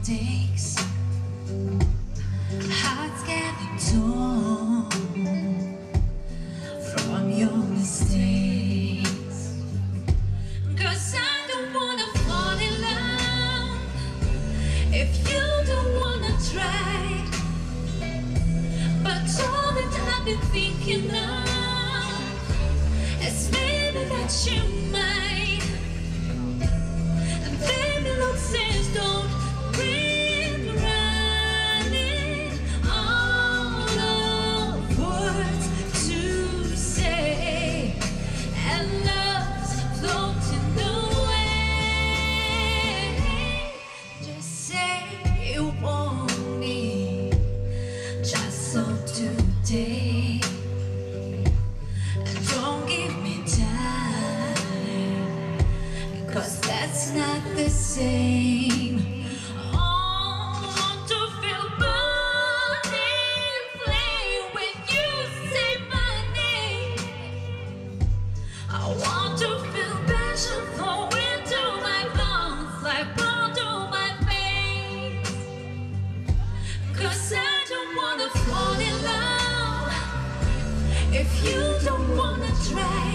mistakes, hearts getting torn from your mistakes. 'Cause I don't wanna fall in love if you don't wanna try. But all that I've been thinking of is maybe that you might. And baby, look, says don't bring running all of words to say, and love's floating away. Just say you want me, just so today. And don't give me time, 'cause that's not the same. Oh, I want to feel burning flame when you say my name. I want to feel passion flow into my lungs like blood to my veins. 'Cause I don't wanna fall in love if you don't wanna try.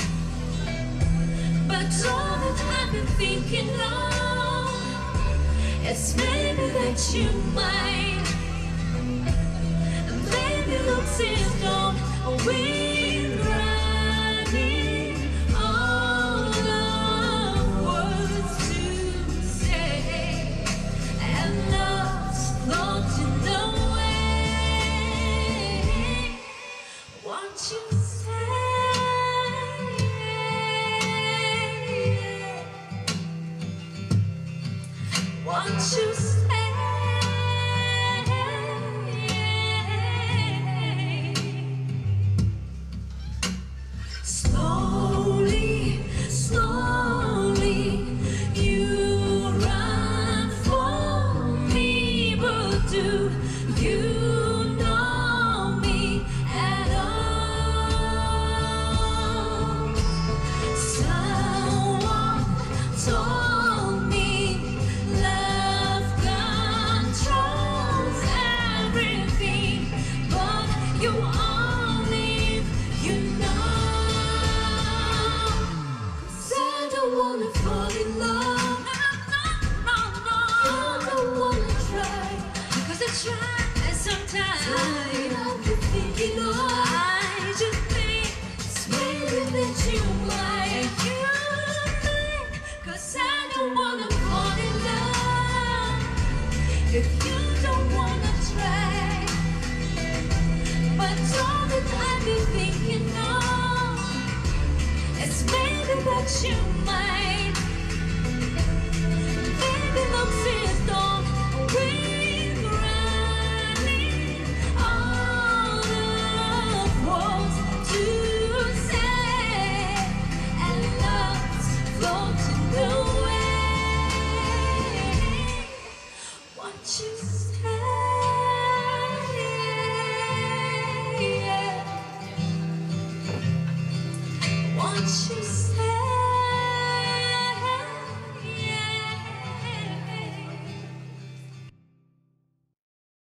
But all that I've been thinking of is maybe that you might. And baby, look, says don't wait running all of words to say, and love's floating away. Won't you say? Won't you say? Slowly, slowly, you run for me, but do you know me at all? Someone told me love controls everything, but you only you know. 'Cause I don't wanna fall in love. No, no, no. I don't wanna try, 'cause I try sometimes. I'll be thinking of. I just think it's maybe that you might. 'Cause I don't wanna fall in love if you don't wanna try. But all that I've been thinking of is maybe that you might. Baby, look, says don't bring running all of words to say, and love's floating away. What you say? What you say?